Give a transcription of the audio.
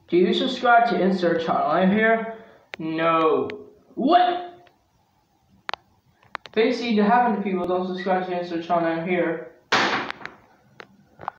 Do you subscribe to insert channel name here? No. What? Basically, half of the people don't subscribe to insert channel name here.